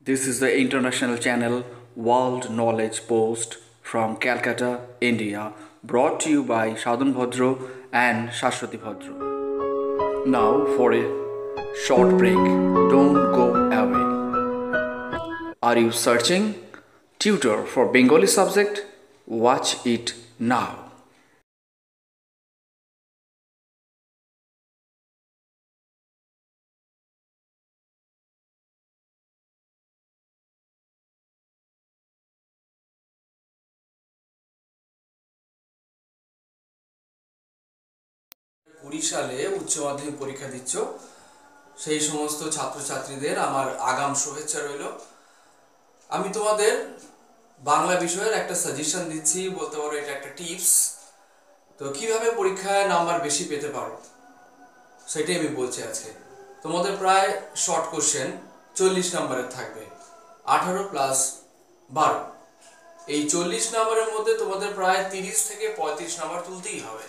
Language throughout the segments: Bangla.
This is the international channel World Knowledge Post from Calcutta, India, brought to you by Sadhan Bhadro and Shashwati Bhadro. Now for a short break. Don't go away. Are you searching tutor for Bengali subject? Watch it now. কুড়ি সালে উচ্চ মাধ্যমিক পরীক্ষা দিচ্ছ সেই সমস্ত ছাত্রছাত্রীদের আমার আগাম শুভেচ্ছা রইল। আমি তোমাদের বাংলা বিষয়ের একটা সাজেশন দিচ্ছি, বলতে পারো এটা একটা টিপস। তো কিভাবে পরীক্ষায় নাম্বার বেশি পেতে পারো সেটাই আমি বলছি আজকে। তোমাদের প্রায় শর্ট কোশ্চেন 40 নম্বরের থাকবে, 18 + 12। এই 40 নম্বরের মধ্যে তোমাদের প্রায় 30 থেকে 35 নম্বর তুলতেই হবে।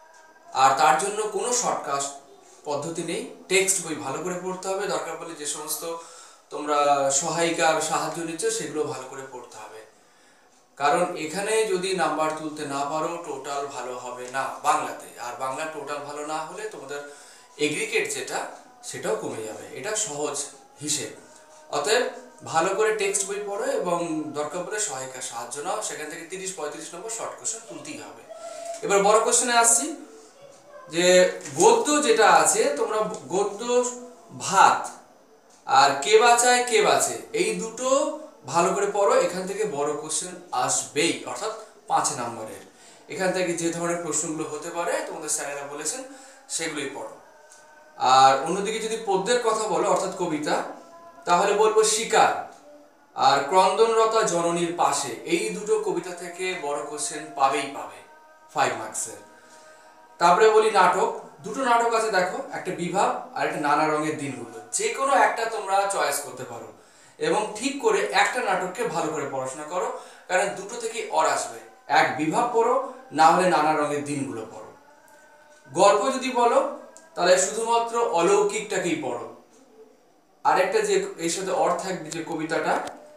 আর তার জন্য কোনো শর্টকাট পদ্ধতি নেই, টেক্সট বই ভালো করে পড়তে হবে। দরকার পড়লে যে সমস্ত তোমরা সহায়িকার সাহায্য নিচ্ছ সেগুলো ভালো করে পড়তে হবে, কারণ এখানে যদি নাম্বার তুলতে না পারো টোটাল ভালো হবে না বাংলাতে। আর বাংলা টোটাল ভালো না হলে তোমাদের এগ্রিগেট যেটা সেটাও কমে যাবে। এটা সহজ হিসেব। অতএব ভালো করে টেক্সট বই পড়ো এবং দরকার পড়লে সহায়িকার সাহায্য নাও। সেখান থেকে 30-35 নম্বর শর্ট কোশ্চেন তুলতেই হবে। এবার বড় কোশ্চেনে আসছি, যে গদ্য যেটা আছে, তোমরা গদ্য ভাত আর কে বাঁচায় কে বাঁচে এই দুটো ভালো করে পড়ো। এখান থেকে বড় কোশ্চেন আসবেই, অর্থাৎ 5 নম্বরের। এখান থেকে যে ধরনের প্রশ্নগুলো হতে পারে তোমাদের স্যারেরা বলেছেন সেগুলোই পড়ো। আর অন্যদিকে যদি পদ্যের কথা বলো, অর্থাৎ কবিতা, তাহলে বলবো শিকার আর ক্রন্দনরতা জননীর পাশে, এই দুটো কবিতা থেকে বড় কোশ্চেন পাবেই পাবে 5 মার্কসের। তারপরে বলি নাটক। দুটো নাটক আছে দেখো, একটা বিভাব আর একটা নানা রঙের দিনগুলো। যে কোনো একটা তোমরা চয়েস করতে পারো এবং ঠিক করে একটা নাটককে ভালো করে পড়াশোনা করো, কারণ দুটো থেকে অর আসবে। এক বিভাব পড়ো, না হলে নানা রঙের দিনগুলো পড়ো। গল্প যদি বলো তাহলে শুধুমাত্র অলৌকিকটাকেই পড়ো। আরেকটা যে এর সাথে অর থাকবে যে কবিতাটা,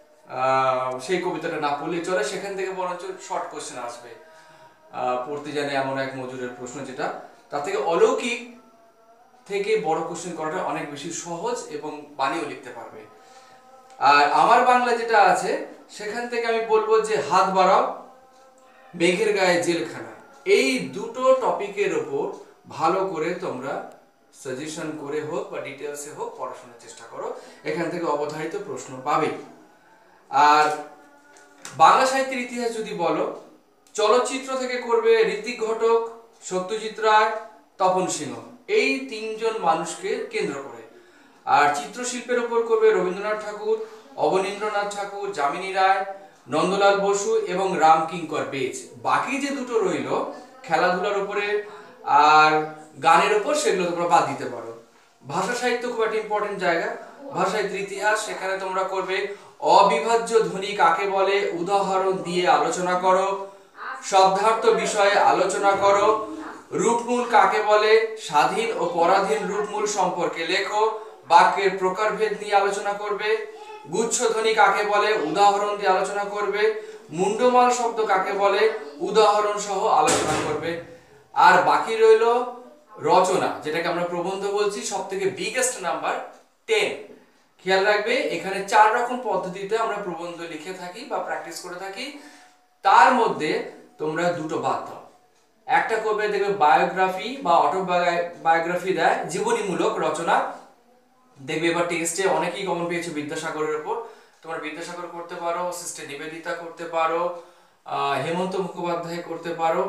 সেই কবিতাটা না পড়লে চলে। সেখান থেকে বরঞ্চ শর্ট কোশ্চেন আসবে, পড়তে জানে এমন এক মজুরের প্রশ্ন, যেটা তার থেকে অলৌকিক থেকে বড় কোশ্চেন করাটা অনেক বেশি সহজ এবং বানিয়েও লিখতে পারবে। আর আমার বাংলা যেটা আছে সেখান থেকে আমি বলবো যে হাত বাড়াও, মেঘের গায়ে জেলখানা, এই দুটো টপিকের ওপর ভালো করে তোমরা সাজেশন করে হোক বা ডিটেলসে হোক পড়াশোনার চেষ্টা করো। এখান থেকে অবধারিত প্রশ্ন পাবে। আর বাংলা সাহিত্যের ইতিহাস যদি বলো, চলচ্চিত্র থেকে করবে ঋত্বিক ঘটক, সত্যজিৎ রায়, তপন সিংহ, এই 3 জন মানুষকে কেন্দ্র করে। আর চিত্রশিল্পের উপর করবে রবীন্দ্রনাথ ঠাকুর, অবনীন্দ্রনাথ ঠাকুর, যামিনী রায়, নন্দলাল বসু এবং রামকিঙ্কর বেজ। বাকি যে দুটো রইল খেলাধুলার উপরে আর গানের উপর, সেগুলো তোমরা বাদ দিতে পারো। ভাষা সাহিত্য খুব একটা ইম্পর্টেন্ট জায়গা। ভাষা সাহিত্যের ইতিহাস, সেখানে তোমরা করবে অবিভাজ্য ধ্বনি কাকে বলে উদাহরণ দিয়ে আলোচনা করো, শব্দার্থ বিষয়ে আলোচনা করো, রূপমূল কাকে বলে স্বাধীন ও পরাধীন রূপমূল সম্পর্কে লেখো, বাক্যের প্রকারভেদ নিয়ে আলোচনা করবে, গুচ্ছধ্বনি কাকে বলে উদাহরণ দিয়ে আলোচনা করবে, মুন্ডমাল শব্দ কাকে বলে উদাহরণ সহ আলোচনা করবে। আর বাকি রইল রচনা, যেটাকে আমরা প্রবন্ধ বলছি, সবথেকে বিগেস্ট নাম্বার 10। খেয়াল রাখবে এখানে 4 রকম পদ্ধতিতে আমরা প্রবন্ধ লিখে থাকি বা প্র্যাকটিস করে থাকি। তার মধ্যে তোমরা দুটো বাদ দাও। একটা করবে দেখবে বায়োগ্রাফি বা অটোবায়োগ্রাফি দেয়, জীবনীমূলক রচনা। দেখবে এবার টেস্টে অনেকেই কমন পেয়েছে বিদ্যাসাগরের উপর। তোমরা বিদ্যাসাগর করতে পারো, সিস্টার নিবেদিতা করতে পারো, হেমন্ত মুখোপাধ্যায় করতে পারো,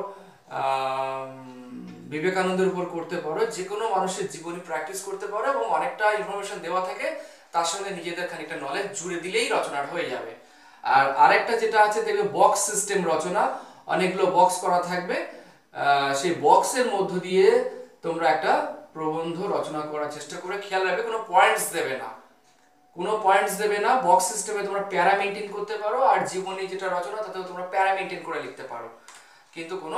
বিবেকানন্দের উপর করতে পারো। যে কোনো মানুষের জীবনী প্র্যাকটিস করতে পারো এবং অনেকটা ইনফরমেশন দেওয়া থাকে, তার সঙ্গে নিজেদের খানিকটা নলেজ জুড়ে দিলেই রচনাটা হয়ে যাবে। আর আরেকটা যেটা আছে দেখবে বক্স সিস্টেম রচনা, অনেকগুলো বক্স করা থাকবে। সেই বক্সের মধ্য দিয়ে তোমরা একটা প্রবন্ধ রচনা করার চেষ্টা করে। খেয়াল রাখবে কোনো পয়েন্টস দেবে না, কোনো পয়েন্টস দেবে না। বক্স সিস্টেমে তোমরা প্যারা মেইনটেইন করতে পারো, আর জীবনী যেটা রচনা তাতেও তোমরা প্যারা মেইনটেইন করে লিখতে পারো, কিন্তু কোনো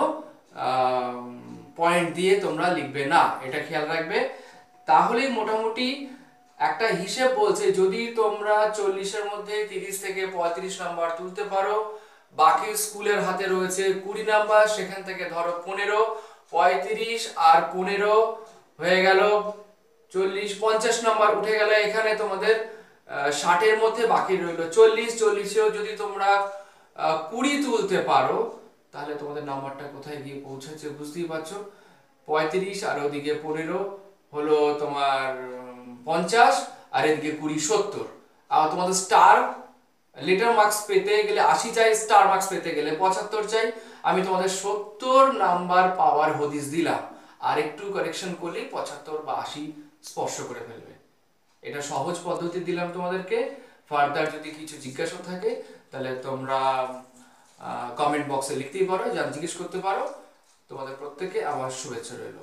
পয়েন্ট দিয়ে তোমরা লিখবে না, এটা খেয়াল রাখবে। তাহলেই মোটামুটি একটা হিসেব বলছে যদি তোমরা 40-এর মধ্যে 30 থেকে 35 নাম্বার তুলতে পারো, বাকি স্কুলের হাতে রয়েছে 20 নাম্বার, সেখান থেকে ধরো 15, 35 আর 15 হয়ে গেল 40, 50 নাম্বার উঠে গেল। এখানে তোমাদের 60-এর মধ্যে বাকি রইল 40। 40-এও যদি তোমরা 20 তুলতে পারো তাহলে তোমাদের নাম্বারটা কোথায় গিয়ে পৌঁছেছে বুঝতেই পারছো। 35 আর ওদিকে 15 হলো তোমার 50, আর এদিকে 20 70। আর তোমাদের স্টার লেটার মার্কস পেতে গেলে 80 চাই, স্টার মার্কস পেতে গেলে 75 চাই। আমি তোমাদের 70 নাম্বার পাওয়ার হদিস দিলাম, আর একটু কারেকশন করলে 75 বা 80 স্পর্শ করে ফেলবে। এটা সহজ পদ্ধতি দিলাম তোমাদেরকে। ফার্দার যদি কিছু জিজ্ঞাসা থাকে তাহলে তোমরা কমেন্ট বক্সে লিখতেই পারো, যা জিজ্ঞেস করতে পারো। তোমাদের প্রত্যেককে আমার শুভেচ্ছা রইল।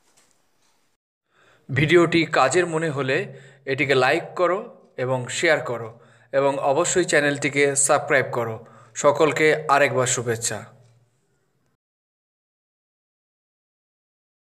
ভিডিওটি কাজের মনে হলে এটিকে লাইক করো এবং শেয়ার করো এবং অবশ্যই চ্যানেলটিকে সাবস্ক্রাইব করো। সকলকে আরেকবার শুভেচ্ছা।